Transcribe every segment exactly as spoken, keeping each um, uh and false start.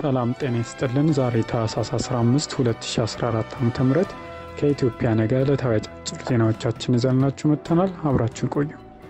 ሰላም ጤና ይስጥልን ዛሬ ታህሳስ አስራ አምስት ሁለት ሺህ አስራ አራት ዓ.ም ከኢትዮጵያ ነገ ለታዋቂ ዜናዎቻችን ይዘንላችሁ መጥተናል አብራችሁን ቆዩ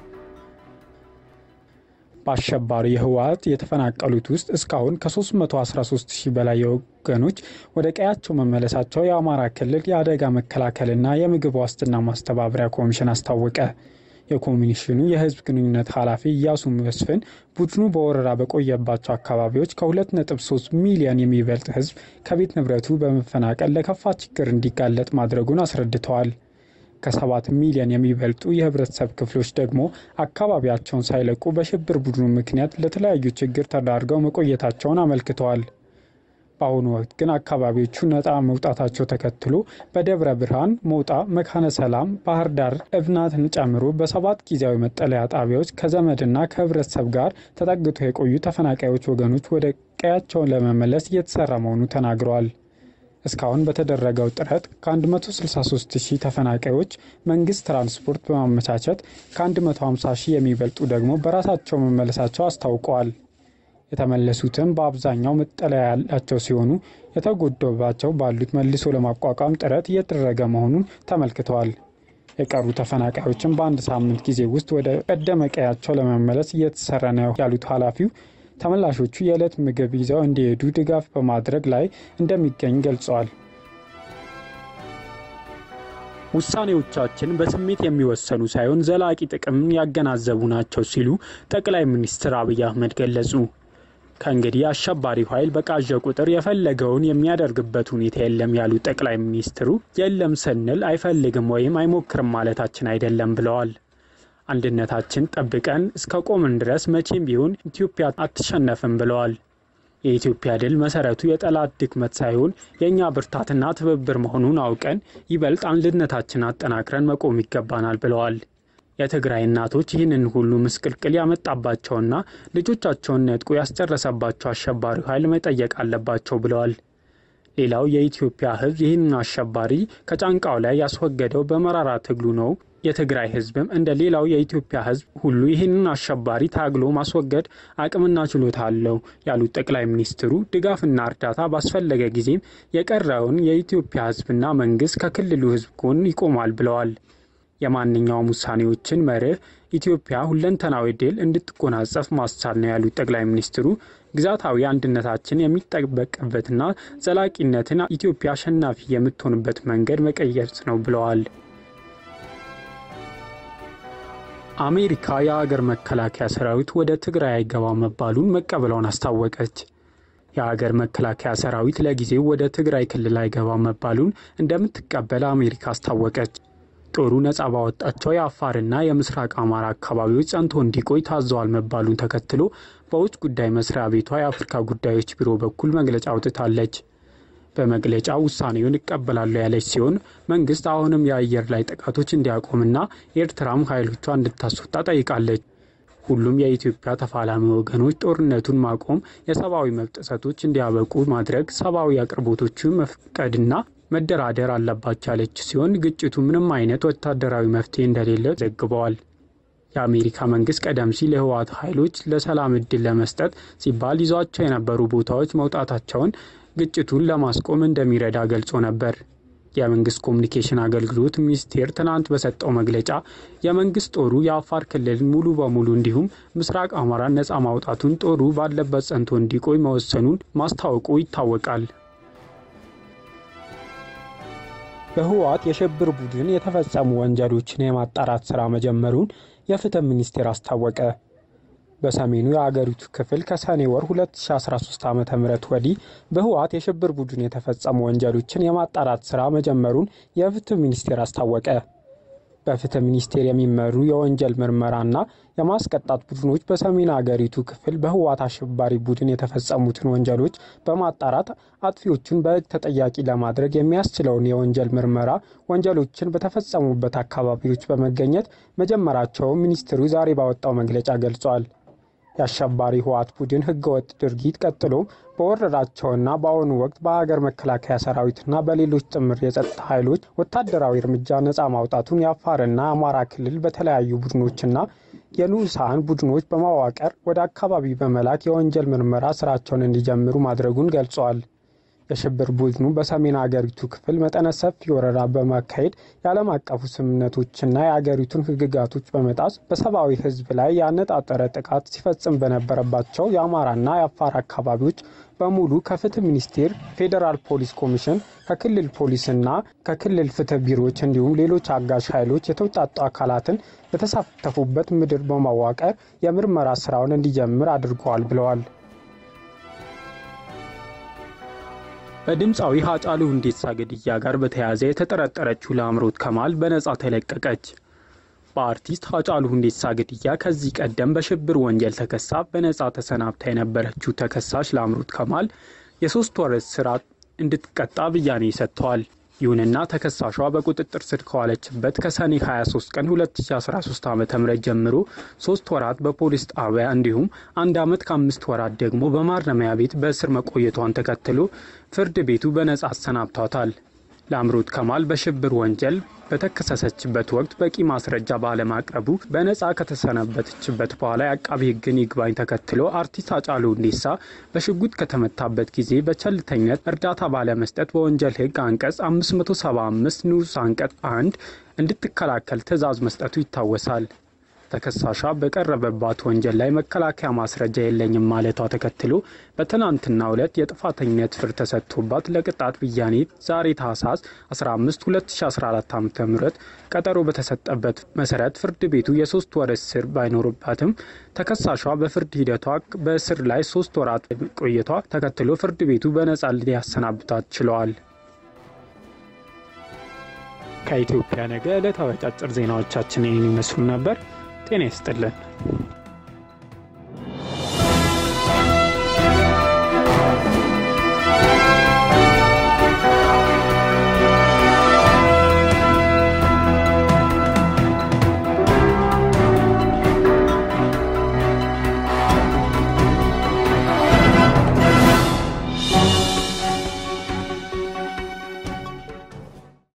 በአሸባሪ ህወሓት የተፈናቀሉት ውስጥ እስካሁን ከ313 ሺህ በላይ ወገኖች ወደ ቀያቸው መመለሳቸው የአማራ ክልል የአደጋ መከላከልና የምግብ ዋስትና ማስተባበሪያ ኮሚሽን አስታወቀ የኮሚሽኑ የህዝብ ግንኙነት ኃላፊ ያሱ መስፍን ቡድኑ በወረራ በቆየባቸው አካባቢዎች ከ2.3 ሚሊዮን የሚበልጥ ህዝብ ከቤት ንብረቱ በመፈናቀል ለከፋ ችግር እንዲጋለጥ ማድረጉን አስረድተዋል ከ7 ሚሊዮን የሚበልጡ የህብረተሰብ ክፍሎች ደግሞ አካባቢያቸውን ሳይለቁ በሽብር ቡድኑ ምክንያት ለተለያዩ ችግር ተዳርገው መቆየታቸውን አመልክተዋል በአሁኑ ወቅት ግን አካባቢዎቹ ነፃ መውጣታቸው ተከትሎ በደብረ ብርሃን ሞጣ መካነ ሰላም ባህር ዳር እብናትን ጨምሮ በሰባት ጊዜያዊ መጠለያ ጣቢያዎች ከዘመድና ከህብረተሰብ ጋር ተጠግተው የቆዩ ተፈናቃዮች ወገኖች ወደ ቀያቸው ለመመለስ እየተሰራ መሆኑ ተናግረዋል እስካሁን በተደረገው ጥረት ከ163 ሺህ ተፈናቃዮች መንግስት ትራንስፖርት በማመቻቸት ከ150 ሺህ የሚበልጡ ደግሞ በራሳቸው መመለሳቸው አስታውቀዋል የተመለሱትም በአብዛኛው መጠለያ ያላቸው ሲሆኑ የተጎደባቸው ባሉት መልሶ ለማቋቋም ጥረት እየተደረገ መሆኑን ተመልክተዋል የቀሩ ተፈናቃዮችን በአንድ ሳምንት ጊዜ ውስጥ ወደ ቀደመ ቀያቸው ለመመለስ እየተሰራ ነው ያሉት ኃላፊው ተመላሾቹ የዕለት ምግብ ይዘው እንዲሄዱ ድጋፍ በማድረግ ላይ እንደሚገኝ ገልጸዋል ውሳኔዎቻችን በስሜት የሚወሰኑ ሳይሆን ዘላቂ ጥቅም ያገናዘቡ ናቸው ሲሉ ጠቅላይ ሚኒስትር አብይ አህመድ ገለጹ ከእንግዲህ አሸባሪው ኃይል በቃጀ ቁጥር የፈለገውን የሚያደርግበት ሁኔታ የለም ያሉ ጠቅላይ ሚኒስትሩ የለም ስንል አይፈልግም ወይም አይሞክርም ማለታችን አይደለም ብለዋል አንድነታችን ጠብቀን እስከ ቆምን ድረስ መቼም ቢሆን ኢትዮጵያ አትሸነፍም ብለዋል የኢትዮጵያ ድል መሰረቱ የጠላት ድክመት ሳይሆን የኛ ብርታትና ትብብር መሆኑን አውቀን ይበልጥ አንድነታችን አጠናክረን መቆም ይገባናል ብለዋል የትግራይ እናቶች ይህንን ሁሉ ምስቅልቅል ያመጣባቸውና ልጆቻቸውን ነጥቆ ያስጨረሰባቸው አሸባሪ ኃይል መጠየቅ አለባቸው ብለዋል ሌላው የኢትዮጵያ ህዝብ ይህንን አሸባሪ ከጫንቃው ላይ ያስወገደው በመራራ ትግሉ ነው የትግራይ ህዝብም እንደ ሌላው የኢትዮጵያ ህዝብ ሁሉ ይህንን አሸባሪ ታግሎ ማስወገድ አቅምና ችሎታ አለው ያሉት ጠቅላይ ሚኒስትሩ ድጋፍና እርዳታ ባስፈለገ ጊዜም የቀረውን የኢትዮጵያ ህዝብና መንግስት ከክልሉ ህዝብ ጎን ይቆማል ብለዋል የማንኛውም ውሳኔዎችን መርህ ኢትዮጵያ ሁለንተናዊ ድል እንድትጎናጸፍ ማስቻል ነው ያሉት ጠቅላይ ሚኒስትሩ ግዛታዊ አንድነታችን የሚጠበቅበትና ዘላቂነትን ኢትዮጵያ አሸናፊ የምትሆንበት መንገድ መቀየስ ነው ብለዋል አሜሪካ የሀገር መከላከያ ሰራዊት ወደ ትግራይ አይገባ መባሉን መቀበሏን አስታወቀች የሀገር መከላከያ ሰራዊት ለጊዜው ወደ ትግራይ ክልል አይገባ መባሉን እንደምትቀበል አሜሪካ አስታወቀች ጦሩ ነፃ ባወጣቸው የአፋርና የምስራቅ አማራ አካባቢዎች ጸንቶ እንዲቆይ ታዘዋል መባሉን ተከትሎ በውጭ ጉዳይ መስሪያ ቤቷ የአፍሪካ ጉዳዮች ቢሮ በኩል መግለጫ አውጥታለች በመግለጫው ውሳኔውን ይቀበላል ያለች ሲሆን መንግስት አሁንም የአየር ላይ ጥቃቶች እንዲያቆምና ኤርትራም ኃይሎቿ እንድታስወጣ ጠይቃለች ሁሉም የኢትዮጵያ ተፋላሚ ወገኖች ጦርነቱን ማቆም የሰብአዊ መብት ጥሰቶች እንዲያበቁ ማድረግ ሰብአዊ አቅርቦቶችን መፍቀድና መደራደር አለባቸው ያለች ሲሆን ግጭቱ ምንም አይነት ወታደራዊ መፍትሄ እንደሌለ ዘግበዋል የአሜሪካ መንግስት ቀደም ሲል የህወሓት ኃይሎች ለሰላም እድል ለመስጠት ሲባል ይዟቸው የነበሩ ቦታዎች መውጣታቸውን ግጭቱን ለማስቆም እንደሚረዳ ገልጾ ነበር የመንግስት ኮሙኒኬሽን አገልግሎት ሚኒስቴር ትናንት በሰጠው መግለጫ የመንግስት ጦሩ የአፋር ክልል ሙሉ በሙሉ እንዲሁም ምስራቅ አማራ ነፃ ማውጣቱን ጦሩ ባለበት ጸንቶ እንዲቆይ መወሰኑን ማስታወቁ ይታወቃል በህወሓት የሽብር ቡድን የተፈጸሙ ወንጀሎችን የማጣራት ስራ መጀመሩን የፍትህ ሚኒስቴር አስታወቀ በሰሜኑ የአገሪቱ ክፍል ከሰኔ ወር ሁለት ሺህ አስራ ሶስት ዓ.ም ወዲህ በህወሓት የሽብር ቡድን የተፈጸሙ ወንጀሎችን የማጣራት ስራ መጀመሩን የፍትህ ሚኒስቴር አስታወቀ በፍትህ ሚኒስቴር የሚመሩ የወንጀል ምርመራና የማስቀጣት ቡድኖች በሰሜን አገሪቱ ክፍል በህወሓት አሸባሪ ቡድን የተፈጸሙትን ወንጀሎች በማጣራት አጥፊዎቹን በህግ ተጠያቂ ለማድረግ የሚያስችለውን የወንጀል ምርመራ ወንጀሎችን በተፈጸሙበት አካባቢዎች በመገኘት መጀመራቸው ሚኒስትሩ ዛሬ ባወጣው መግለጫ ገልጿል የአሸባሪ ህወሓት ቡድን ህገወጥ ድርጊት ቀጥሎ በወረዳቸውና በአሁኑ ወቅት በሀገር መከላከያ ሰራዊትና በሌሎች ጥምር የጸጥታ ኃይሎች ወታደራዊ እርምጃ ነፃ ማውጣቱን የአፋርና አማራ ክልል በተለያዩ ቡድኖችና የንዑሳን ቡድኖች በማዋቀር ወደ አካባቢ በመላክ የወንጀል ምርመራ ስራቸውን እንዲጀምሩ ማድረጉን ገልጿል። የሽብር ቡድኑ በሰሜን አገሪቱ ክፍል መጠነ ሰፊ ወረራ በማካሄድ የዓለም አቀፉ ስምምነቶችና የአገሪቱን ህግጋቶች በመጣስ በሰብአዊ ህዝብ ላይ ያነጣጠረ ጥቃት ሲፈጽም በነበረባቸው የአማራና የአፋር አካባቢዎች በሙሉ ከፍትህ ሚኒስቴር፣ ፌዴራል ፖሊስ ኮሚሽን፣ ከክልል ፖሊስና ከክልል ፍትህ ቢሮዎች እንዲሁም ሌሎች አጋዥ ኃይሎች የተውጣጡ አካላትን የተሳተፉበት ምድር በማዋቀር የምርመራ ስራውን እንዲጀምር አድርገዋል ብለዋል። በድምጻዊ ሃጫሉ ሁንዴሳ ግድያ ጋር በተያያዘ የተጠረጠረችው ለአምሮት ከማል በነጻ ተለቀቀች። በአርቲስት ሃጫሉ ሁንዴሳ ግድያ ከዚህ ቀደም በሽብር ወንጀል ተከሳ በነጻ ተሰናብታ የነበረችው ተከሳሽ ለአምሮት ከማል የሶስት ወር እስራት እንድትቀጣ ብያኔ ሰጥቷል። ይሁንና ተከሳሿ በቁጥጥር ስር ከዋለችበት ከሰኔ ሃያ ሶስት ቀን ሁለት ሺህ አስራ ሶስት ዓ.ም ጀምሮ ሶስት ወራት በፖሊስ ጣቢያ እንዲሁም አንድ አመት ከአምስት ወራት ደግሞ በማረሚያ ቤት በእስር መቆየቷን ተከትሎ ፍርድ ቤቱ በነጻ አሰናብቷታል። ለአምሮት ከማል በሽብር ወንጀል በተከሰሰችበት ወቅት በቂ ማስረጃ ባለማቅረቡ በነጻ ከተሰናበተችበት በኋላ የአቃቢ ህግን ይግባኝ ተከትሎ አርቲስት ሃጫሉ ሁንዴሳ በሽጉጥ ከተመታበት ጊዜ በቸልተኝነት እርዳታ ባለመስጠት በወንጀል ህግ አንቀጽ አምስት መቶ ሰባ አምስት ንዑስ አንቀጽ አንድ እንድትከላከል ትዕዛዝ መስጠቱ ይታወሳል። ተከሳሿ በቀረበባት ወንጀል ላይ መከላከያ ማስረጃ የለኝም ማለቷ ተከትሎ በትናንትናው ዕለት የጥፋተኝነት ፍርድ ተሰጥቶባት ለቅጣት ብያኔ ዛሬ ታህሳስ አስራ አምስት ሁለት ሺህ አስራ አራት ዓ.ም ቀጠሮ በተሰጠበት መሰረት ፍርድ ቤቱ የሶስት ወር እስር ባይኖርባትም ተከሳሿ በፍርድ ሂደቷ በእስር ላይ ሶስት ወራት ቆይቷ ተከትሎ ፍርድ ቤቱ በነጻ ሊያሰናብታት ችሏል። ከኢትዮጵያ ነገ ለተወጣጭር ዜናዎቻችን ይመስሉ ነበር። ጤና ይስጥልን።